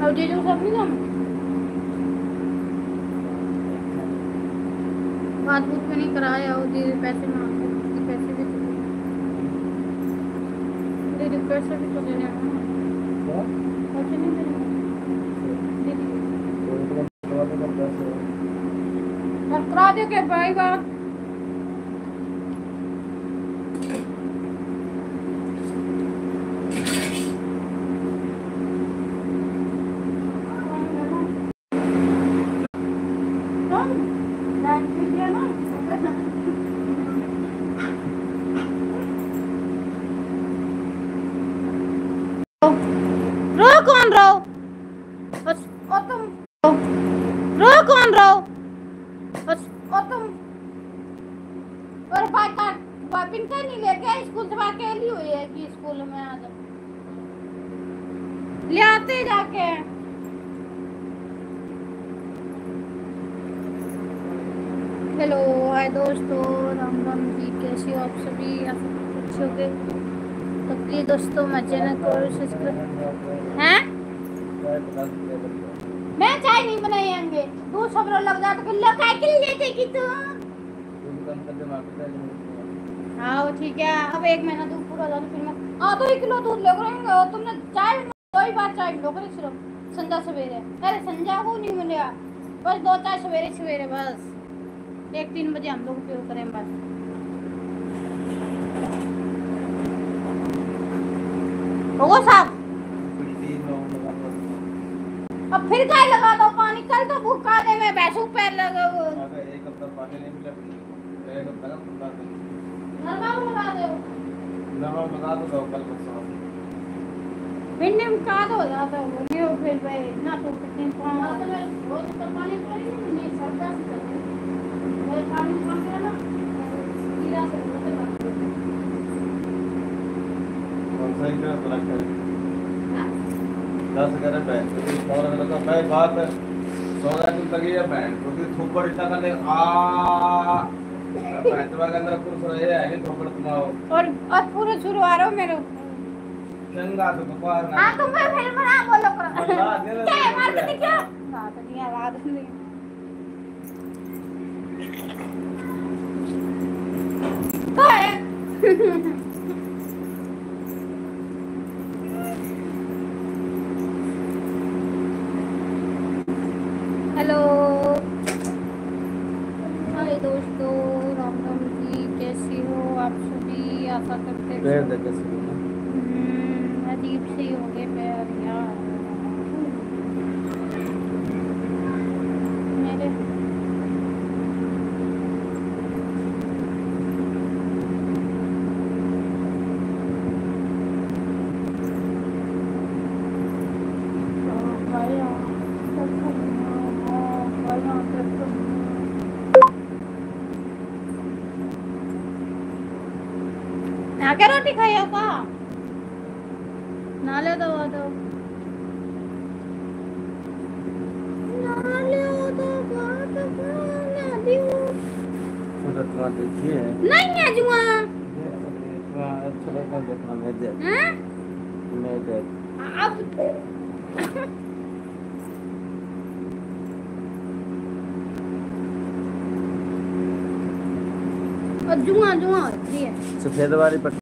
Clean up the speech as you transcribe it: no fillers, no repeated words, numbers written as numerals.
और जीजू सब नहीं जाना बात बुत भी नहीं कराया और दीदी पैसे मांगते पैसे भी दीदी पैसे भी तो देने पैसे नहीं देने दीदी करा दो के भाई बात रो कौन रो बस और तुम रो कौन रो बस और तुम और पापिन का नहीं लेके स्कूल से अकेली हुई है कि स्कूल में आ जाओ ले आते जाके हेलो हाय दोस्तों राम राम जी कैसे हो आप सभी अच्छे होंगे तो प्लीज दोस्तों मैं चैनल को सब्सक्राइब हैं मैं चाय नहीं बनाएंगे तू सब लोग लग जाते कि लोग काय के लिए लेते कि तू हाँ ठीक है अब 1 महीना दूध पूरा जाने फिर मैं 2 किलो दूध ले रहेंगे और तुमने चाय कोई बात चाय लो करे सिर्फ संध्या सवेरे अरे संध्या को नहीं मिलेगा बस 2 चाय सवेरे सवेरे बस 1-3 बजे हम लोग उपयोग करें बस होगा साहब अब फिर काय लगा दो पानी कल तो भूखा दे मैं भैंसों पैर लगा वो एक हफ्ता पानी नहीं मिला एक हफ्ता का खुला दे नरवा लगा दो नरवा लगा दो कल परसों भिंडी में का हो जाता है ये फिर भाई ना तो कितने पानी रोज तो पानी पड़ी नहीं सरदा से चलते वो पानी कम करना कीड़ा से मतलब कौन सा इतना बड़ा कर 10 करे बैठ और अगर तो मैं बात 16 दिन तक ये बैठ क्योंकि थोपड़ इतना करने पैंतवा के अंदर कुछ रहे है नहीं थोपड़ तुम्हारो और पूरे शुरू आ रहा हो मेरे चंगा तो बकवास ना हां तुम फिर बना बोलो कर क्या मार के क्या बात नहीं आवाज नहीं काय हेलो हाय दोस्तों राम राम जी कैसी हो आप सभी आशा करते हैं अजीब से हो गए पैर यार मेरे क्या रोटी खाई हो का नाले दो बात ना दियो तो देखिए नहीं है जुआ अच्छा लगा देखना मैं देख अब जुआ होती है सफेद वाली